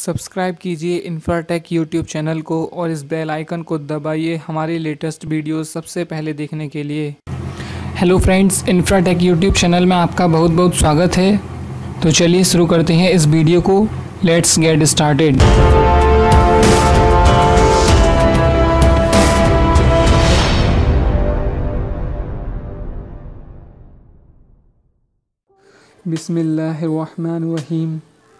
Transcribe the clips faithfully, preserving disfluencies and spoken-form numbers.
Subscribe कीजिए Infratech YouTube channel को और इस बेल आइकन को दबाइए हमारी लेटेस्ट वीडियोस सबसे पहले देखने के लिए। Hello friends, Infratech YouTube channel में आपका बहुत बहुत स्वागत है। तो चलिए शुरू करते हैं इस वीडियो को। Let's get started. बिस्मिल्लाहिर्रहमानिर्रहीम।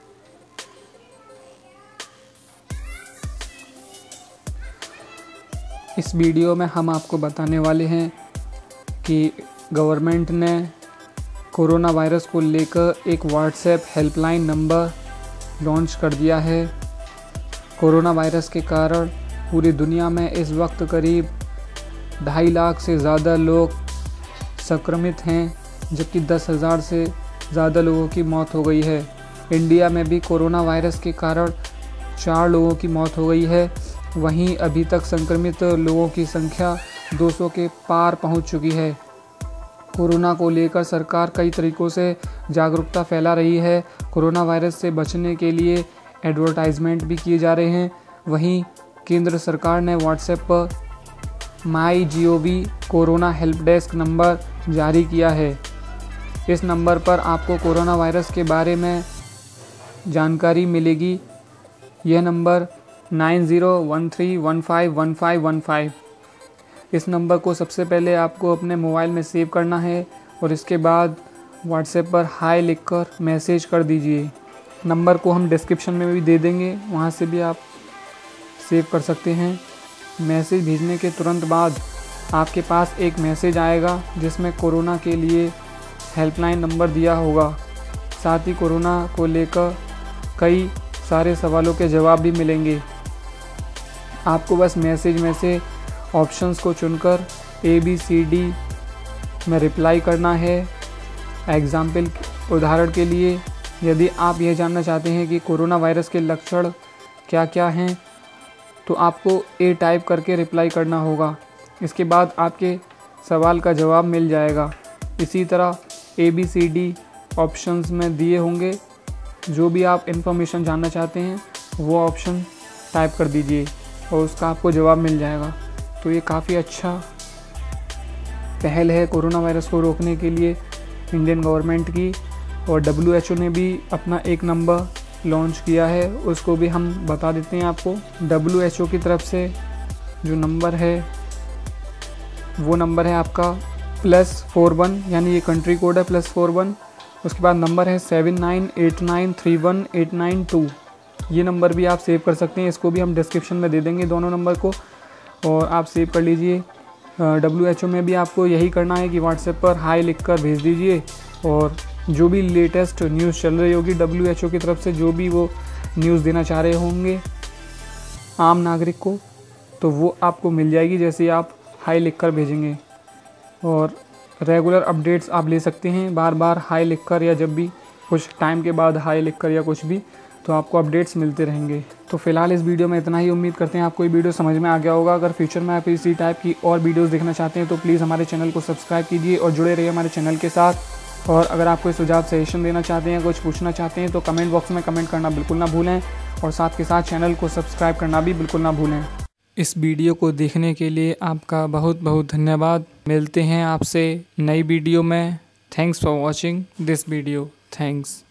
इस वीडियो में हम आपको बताने वाले हैं कि गवर्नमेंट ने कोरोना वायरस को लेकर एक व्हाट्सएप हेल्पलाइन नंबर लॉन्च कर दिया है। कोरोना वायरस के कारण पूरी दुनिया में इस वक्त करीब ढाई लाख से ज़्यादा लोग संक्रमित हैं, जबकि दस हज़ार से ज़्यादा लोगों की मौत हो गई है। इंडिया में भी कोरोना वायरस के कारण चार लोगों की मौत हो गई है। वहीं अभी तक संक्रमित लोगों की संख्या दो सौ के पार पहुंच चुकी है। कोरोना को लेकर सरकार कई तरीक़ों से जागरूकता फैला रही है। कोरोना वायरस से बचने के लिए एडवर्टाइजमेंट भी किए जा रहे हैं। वहीं केंद्र सरकार ने व्हाट्सएप पर My G O V corona help desk number जारी किया है। इस नंबर पर आपको कोरोना वायरस के बारे में जानकारी मिलेगी। यह number nine zero one three one five one five one five. इस नंबर को सबसे पहले आपको अपने मोबाइल में सेव करना है और इसके बाद व्हाट्सएप पर हाय लिखकर मैसेज कर दीजिए। नंबर को हम डिस्क्रिप्शन में भी दे देंगे, वहां से भी आप सेव कर सकते हैं। मैसेज भेजने के तुरंत बाद आपके पास एक मैसेज आएगा जिसमें कोरोना के लिए हेल्पलाइन नंबर दिया होगा। साथ ही कोरोना को लेकर कई सारे सवालों के जवाब भी मिलेंगे। आपको बस मैसेज में से ऑप्शंस को चुनकर ए बी सी डी में रिप्लाई करना है। एग्जाम्पल उदाहरण के लिए, यदि आप यह जानना चाहते हैं कि कोरोना वायरस के लक्षण क्या क्या हैं, तो आपको ए टाइप करके रिप्लाई करना होगा। इसके बाद आपके सवाल का जवाब मिल जाएगा। इसी तरह A B C D options में दिए होंगे। जो भी आप इन्फॉर्मेशन जानना चाहते हैं वो ऑप्शन टाइप कर दीजिए और उसका आपको जवाब मिल जाएगा। तो ये काफ़ी अच्छा पहल है कोरोना वायरस को रोकने के लिए इंडियन गवर्नमेंट की। और डब्ल्यू एच ओ ने भी अपना एक नंबर लॉन्च किया है, उसको भी हम बता देते हैं आपको। डब्ल्यू एच ओ की तरफ से जो नंबर है वो नंबर है आपका प्लस फोर वन, यानी ये कंट्री कोड है प्लस फोर वन। उसके बाद नंबर है seven nine eight nine three one eight nine two. ये नंबर भी आप सेव कर सकते हैं, इसको भी हम डिस्क्रिप्शन में दे देंगे दोनों नंबर को, और आप सेव कर लीजिए। डब्ल्यू एच ओ में भी आपको यही करना है कि व्हाट्सएप पर हाई लिखकर भेज दीजिए, और जो भी लेटेस्ट न्यूज़ चल रही होगी डब्ल्यू एच ओ की तरफ से, जो भी वो न्यूज़ देना चाह रहे होंगे आम नागरिक को, तो वो आपको मिल जाएगी जैसे ही आप हाई लिखकर भेजेंगे। और रेगुलर अपडेट्स आप ले सकते हैं, बार बार हाई लिखकर, या जब भी कुछ टाइम के बाद हाई लिखकर या कुछ भी, तो आपको अपडेट्स मिलते रहेंगे। तो फिलहाल इस वीडियो में इतना ही। उम्मीद करते हैं आपको ये वीडियो समझ में आ गया होगा। अगर फ्यूचर में आप इसी टाइप की और वीडियोस देखना चाहते हैं तो प्लीज़ हमारे चैनल को सब्सक्राइब कीजिए और जुड़े रहिए हमारे चैनल के साथ। और अगर आप कोई सुझाव सजेशन देना चाहते हैं, कुछ पूछना चाहते हैं, तो कमेंट बॉक्स में कमेंट करना बिल्कुल ना भूलें, और साथ के साथ चैनल को सब्सक्राइब करना भी बिल्कुल ना भूलें। इस वीडियो को देखने के लिए आपका बहुत बहुत धन्यवाद। मिलते हैं आपसे नई वीडियो में। Thanks for watching this video. Thanks.